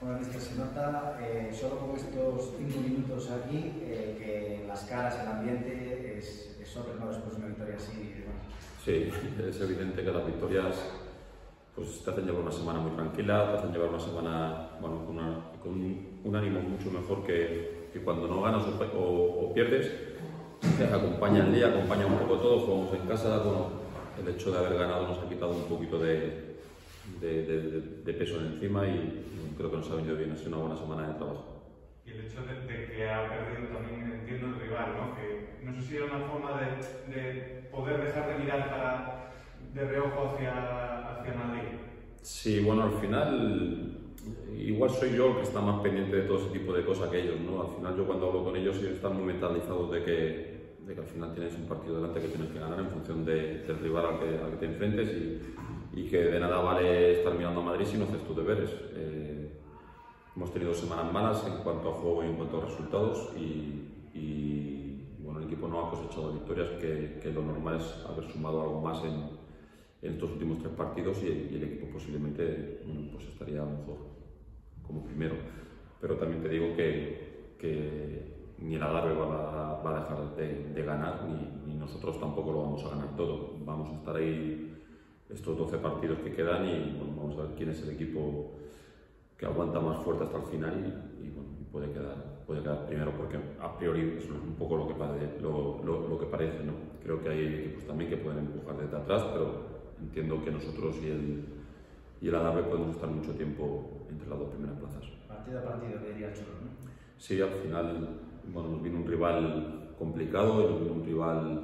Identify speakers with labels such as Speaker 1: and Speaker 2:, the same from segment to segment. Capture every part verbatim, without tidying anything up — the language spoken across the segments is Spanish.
Speaker 1: Bueno, mister, se nota eh, solo con estos cinco minutos aquí eh, que las caras, el ambiente es, es otro, ¿no? Después de una victoria así. Bueno.
Speaker 2: Sí, es evidente que las victorias pues, te hacen llevar una semana muy tranquila, te hacen llevar una semana bueno, con, una, con un, un ánimo mucho mejor que, que cuando no ganas o, o, o pierdes. Te acompaña el día, acompaña un poco todo, jugamos en casa. Bueno, el hecho de haber ganado nos ha quitado un poquito de, de, de, de, de peso encima y creo que nos ha venido bien, ha sido una buena semana de trabajo.
Speaker 3: Y el hecho de, de que ha perdido también, entiendo, el rival, ¿no? Que no sé si era una forma de, de poder dejar de mirar para, de reojo hacia, hacia Madrid.
Speaker 2: Sí, bueno, al final igual soy yo el que está más pendiente de todo ese tipo de cosas que ellos, ¿no? Al final yo cuando hablo con ellos ellos están muy mentalizados de que, de que al final tienes un partido delante que tienes que ganar en función de, del rival al que, al que te enfrentes y, y que de nada vale estar mirando a Madrid si no haces tus deberes. Eh, hemos tenido semanas malas en cuanto a juego y en cuanto a resultados y, y bueno, el equipo no ha cosechado victorias, que, que lo normal es haber sumado algo más en, en estos últimos tres partidos y el, y el equipo posiblemente bueno, pues estaría mejor como primero. Pero también te digo que, que ni el Adarve va a, va a dejar de, de ganar ni, ni nosotros tampoco lo vamos a ganar todo. Vamos a estar ahí estos doce partidos que quedan y bueno, vamos a ver quién es el equipo que aguanta más fuerte hasta el final y, y bueno, puede quedar, puede quedar primero, porque a priori eso es un poco lo que, pare, lo, lo, lo que parece, ¿no? Creo que hay equipos también que pueden empujar desde atrás, pero entiendo que nosotros y el, y el Adarve podemos estar mucho tiempo entre las dos primeras plazas.
Speaker 1: Partido a partido, diría el Cholo, ¿no?
Speaker 2: Sí, al final bueno, nos vino un rival complicado, nos vino un rival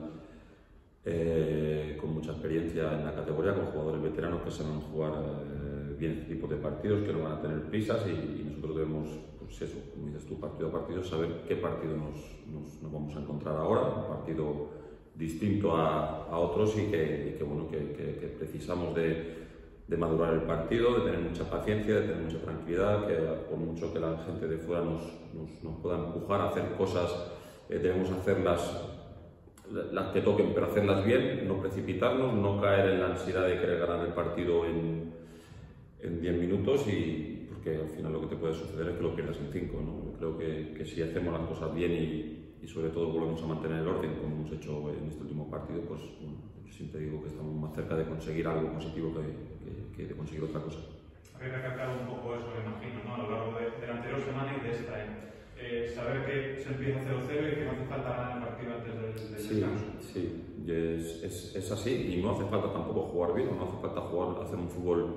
Speaker 2: eh, con mucha experiencia en la categoría, con jugadores veteranos que saben jugar eh, bien este tipo de partidos, que no van a tener prisas y, y nosotros debemos, pues eso, como dices tú, partido a partido, saber qué partido nos, nos, nos vamos a encontrar ahora, un partido distinto a, a otros y que, y que, bueno, que, que, que precisamos de, de madurar el partido, de tener mucha paciencia, de tener mucha tranquilidad, que por mucho que la gente de fuera nos, nos, nos pueda empujar a hacer cosas, eh, debemos hacerlas las que toquen, pero hacerlas bien, no precipitarnos, no caer en la ansiedad de querer ganar el partido en, en diez minutos, y, porque al final lo que te puede suceder es que lo pierdas en cinco, ¿no? Yo creo que, que si hacemos las cosas bien y, y sobre todo volvemos a mantener el orden como hemos hecho en este último partido, pues bueno, yo siempre digo que estamos más cerca de conseguir algo positivo que, que, que de conseguir otra cosa.
Speaker 3: Habéis recalcado un poco eso, me imagino, ¿no? A lo largo de, de la anterior semana y de esta. ¿eh? Eh, saber que se empieza cero cero y que no hace falta ganar el partido antes del, del
Speaker 2: sí,
Speaker 3: descanso.
Speaker 2: Sí, es, es, es así, y no hace falta tampoco jugar bien, no hace falta jugar, hacer un fútbol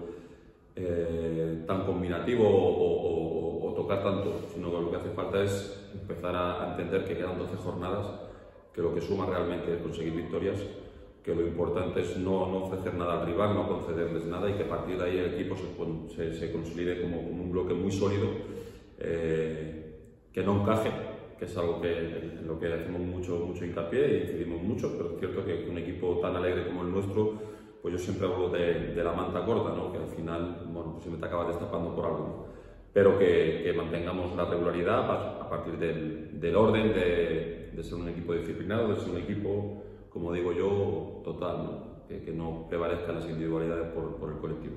Speaker 2: eh, tan combinativo o, o, o, o tocar tanto, sino que lo que hace falta es empezar a, a entender que quedan doce jornadas, que lo que suma realmente es conseguir victorias, que lo importante es no, no ofrecer nada al rival, no concederles nada y que a partir de ahí el equipo se, se, se consolide como, como un bloque muy sólido, eh, que no encaje, que es algo que, en lo que hacemos mucho, mucho hincapié y incidimos mucho, pero es cierto que un equipo tan alegre como el nuestro, pues yo siempre hablo de, de la manta corta, ¿no? Que al final, bueno, pues siempre te acabas destapando por algo, ¿no? Pero que, que mantengamos la regularidad a partir del, del orden, de, de ser un equipo disciplinado, de ser un equipo, como digo yo, total, ¿no? Que, que no prevalezcan las individualidades por, por el colectivo.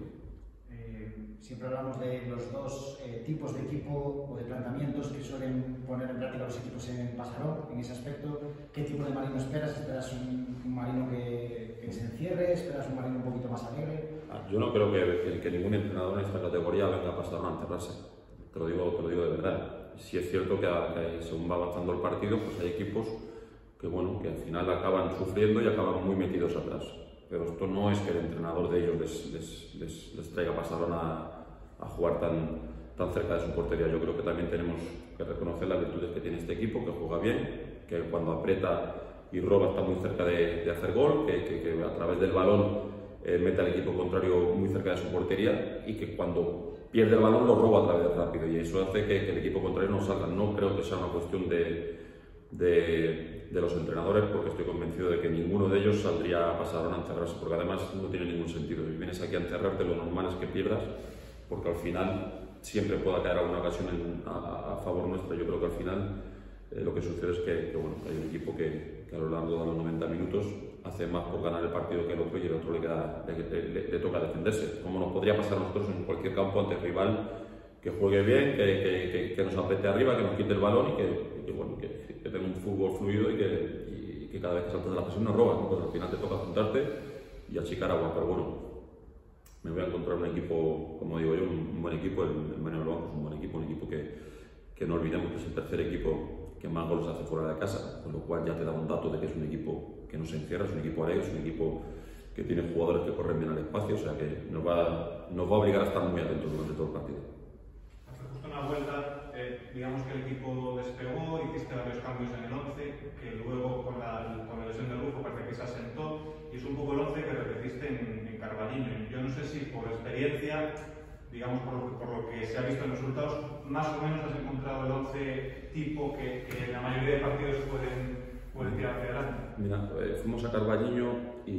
Speaker 1: Siempre hablamos de los dos eh, tipos de equipo o de planteamientos que suelen poner en práctica los equipos en Pasarón. En ese aspecto, ¿qué tipo de Marino esperas? ¿Esperas un, un Marino que, que se encierre? ¿Esperas un Marino un poquito más alegre?
Speaker 2: Ah, yo no creo que, que, que ningún entrenador en esta categoría venga a Pasarón a encerrarse. Te lo digo, te lo digo de verdad. Sí es cierto que, que según va avanzando el partido, pues hay equipos que, bueno, que al final acaban sufriendo y acaban muy metidos atrás. Pero esto no es que el entrenador de ellos les, les, les, les traiga Pasarón a, a jugar tan, tan cerca de su portería. Yo creo que también tenemos que reconocer las virtudes que tiene este equipo, que juega bien, que cuando aprieta y roba está muy cerca de, de hacer gol, que, que, que a través del balón eh, mete al equipo contrario muy cerca de su portería y que cuando pierde el balón lo roba a través de rápido, y eso hace que, que el equipo contrario no salga. No creo que sea una cuestión de, de, de los entrenadores, porque estoy convencido de que ninguno de ellos saldría a pasar a encerrarse, porque además no tiene ningún sentido. Si vienes aquí a encerrarte, lo normal es que pierdas, porque al final siempre pueda caer alguna ocasión en, a, a favor nuestra. Yo creo que al final eh, lo que sucede es que, que bueno, hay un equipo que, que a lo largo de los noventa minutos hace más por ganar el partido que el otro, y el otro le, queda, le, le, le toca defenderse, como nos podría pasar a nosotros en cualquier campo ante el rival que juegue bien, que, que, que, que nos apriete arriba, que nos quite el balón y que, y que, bueno, que, que tenga un fútbol fluido y que, y, y que cada vez que saltas de la presión no robas, ¿no? Pues al final te toca juntarte y achicar agua, pero bueno, me voy a encontrar un equipo, como digo yo, un, un buen equipo, el, el Manel Banco es un buen equipo, un equipo que, que no olvidemos que es el tercer equipo que más goles hace fuera de casa, con lo cual ya te da un dato de que es un equipo que no se encierra, es un equipo alegre, es un equipo que tiene jugadores que corren bien al espacio, o sea que nos va, nos va a obligar a estar muy atentos durante todo el partido.
Speaker 3: Hace justo una vuelta, eh, digamos que el equipo despegó, hiciste varios cambios en el once, que luego con la, con la lesión de Rufo parece que se asentó, y es un poco el once que repetiste en, en Carballiño. Yo no sé si por experiencia, digamos por, por lo que se ha visto en los resultados, más o menos has encontrado el once tipo que, que en la mayoría de partidos pueden, pueden tirar hacia adelante.
Speaker 2: Mira, eh, fuimos a Carballiño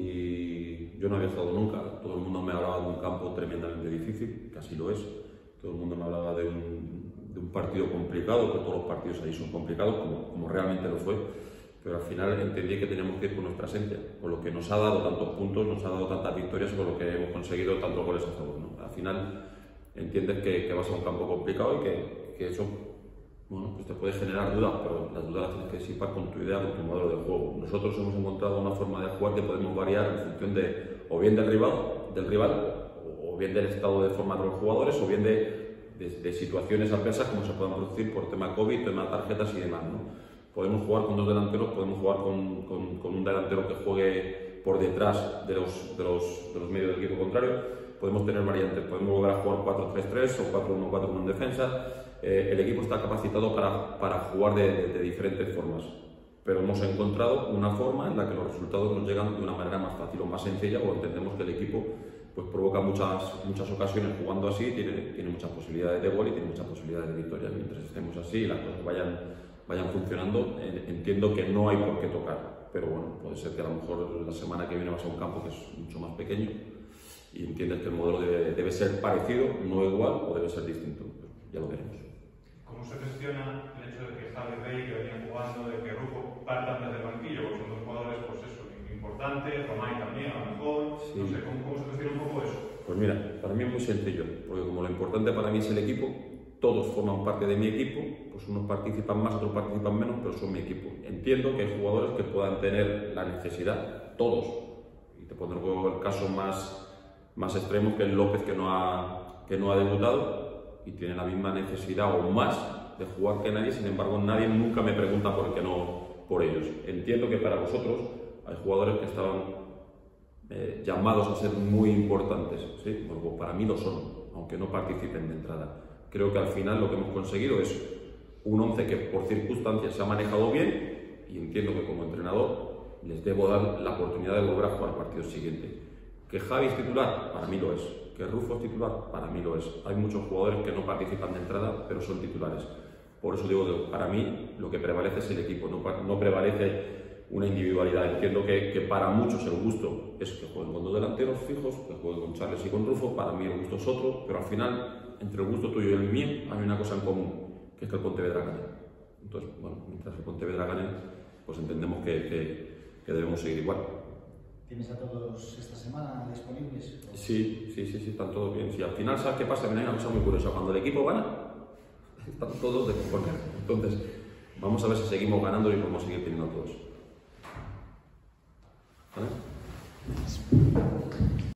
Speaker 2: y yo no había estado nunca. Todo el mundo me hablaba de un campo tremendamente difícil, que así lo es. Todo el mundo me hablaba de un, de un partido complicado, que todos los partidos ahí son complicados, como, como realmente lo fue. Pero al final entendí que teníamos que ir con nuestra esencia, con lo que nos ha dado tantos puntos, nos ha dado tantas victorias, con lo que hemos conseguido tantos goles a favor, ¿no? Al final entiendes que, que vas a un campo complicado y que, que eso, bueno, pues te puede generar dudas, pero las dudas las tienes que disipar con tu idea, con tu modelo de juego. Nosotros hemos encontrado una forma de jugar que podemos variar en función de, o bien del rival, del rival o bien del estado de forma de los jugadores, o bien de, de, de situaciones adversas como se puedan producir por tema COVID, tema tarjetas y demás, ¿no? Podemos jugar con dos delanteros, podemos jugar con, con, con un delantero que juegue por detrás de los, de, los, de los medios del equipo contrario. Podemos tener variantes, podemos volver a jugar cuatro tres tres o cuatro uno cuatro uno en defensa. Eh, el equipo está capacitado para, para jugar de, de, de diferentes formas, pero hemos encontrado una forma en la que los resultados nos llegan de una manera más fácil o más sencilla, o entendemos que el equipo pues, provoca muchas, muchas ocasiones jugando así, tiene, tiene muchas posibilidades de gol y tiene muchas posibilidades de victoria. Mientras estemos así y las cosas vayan, vayan funcionando, entiendo que no hay por qué tocar, pero bueno, puede ser que a lo mejor la semana que viene vas a un campo que es mucho más pequeño y entiendes que el modelo debe, debe ser parecido, no igual, o debe ser distinto, pero ya lo veremos.
Speaker 3: ¿Cómo se gestiona el hecho de que Javi Rey, que venía jugando, de que Rufo partan desde el banquillo? Porque son dos jugadores, pues eso, importantes, Romay también, a lo mejor, sí. No sé, ¿cómo, ¿cómo se gestiona un poco eso?
Speaker 2: Pues mira, para mí es muy sencillo, porque como lo importante para mí es el equipo, todos forman parte de mi equipo, pues unos participan más, otros participan menos, pero son mi equipo. Entiendo que hay jugadores que puedan tener la necesidad, todos, y te pondré el caso más, más extremo, que es López, que no ha, que no ha debutado, y tiene la misma necesidad o más de jugar que nadie. Sin embargo, nadie nunca me pregunta por qué no por ellos. Entiendo que para vosotros hay jugadores que estaban eh, llamados a ser muy importantes, ¿sí? Bueno, pues para mí lo son, aunque no participen de entrada. Creo que al final lo que hemos conseguido es un once que por circunstancias se ha manejado bien, y entiendo que como entrenador les debo dar la oportunidad de volver a jugar el partido siguiente. ¿Que Javi es titular? Para mí lo es. ¿Que Rufo es titular? Para mí lo es. Hay muchos jugadores que no participan de entrada, pero son titulares. Por eso digo que para mí lo que prevalece es el equipo, no, no prevalece una individualidad. Entiendo que, que para muchos el gusto es que jueguen con dos delanteros fijos, que jueguen con Charles y con Rufo. Para mí el gusto es otro, pero al final, entre el gusto tuyo y el mío, hay una cosa en común, que es que el Pontevedra gane. Entonces, bueno, mientras el Pontevedra gane, pues entendemos que, que, que debemos seguir igual.
Speaker 1: ¿Tienes a todos esta semana disponibles?
Speaker 2: Sí, sí, sí, sí, están todos bien. Sí, al final, ¿sabes qué pasa? Hay una cosa muy curiosa. Cuando el equipo gana, están todos de conforme. Entonces, vamos a ver si seguimos ganando y podemos seguir teniendo a todos.